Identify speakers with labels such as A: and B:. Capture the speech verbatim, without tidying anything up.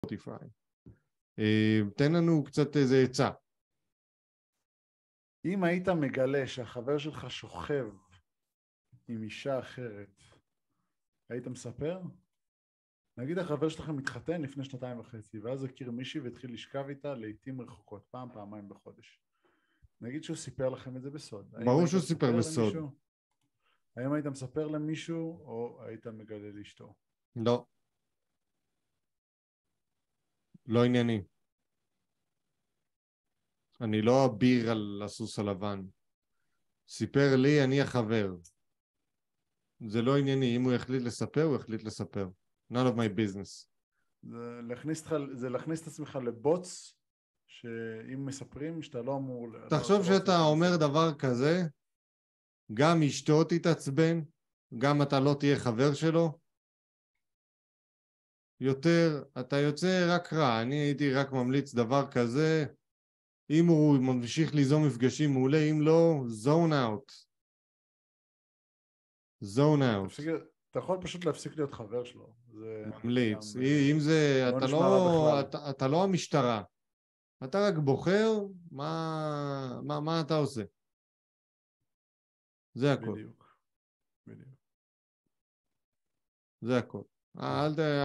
A: ספוטיפיי. תן לנו קצת איזה עצה.
B: אם היית מגלה שהחבר שלך שוכב עם אישה אחרת, היית מספר? נגיד החבר שלכם מתחתן לפני שנתיים וחצי, ואז הכיר מישהי והתחיל לשכב איתה לעתים רחוקות, פעם, פעמיים בחודש. נגיד שהוא סיפר לכם את זה בסוד.
A: ברור שהוא סיפר בסוד.
B: למישהו? האם היית מספר למישהו או היית מגלה לאשתו?
A: לא. לא ענייני. אני לא אביר על הסוס הלבן. סיפר לי, אני החבר. זה לא ענייני. אם הוא יחליט לספר, הוא יחליט לספר. None of my business.
B: זה להכניס, זה להכניס את עצמך לבוץ, שאם מספרים שאתה לא אמור...
A: תחשוב שאתה אומר דבר כזה, גם אשתו תתעצבן, גם אתה לא תהיה חבר שלו. יותר, אתה יוצא רק רע. אני הייתי רק ממליץ דבר כזה, אם הוא ממשיך ליזום מפגשים מעולה, אם לא, zone out. zone out.
B: תפסיק, אתה יכול פשוט להפסיק להיות חבר שלו. זה
A: ממליץ.
B: גם,
A: אם זה,
B: לא
A: אתה
B: נשמע
A: לא,
B: רע בכלל.
A: אתה, אתה לא המשטרה. אתה רק בוחר מה, מה, מה אתה עושה. זה הכל.
B: בדיוק. בדיוק.
A: זה הכל. אל ת...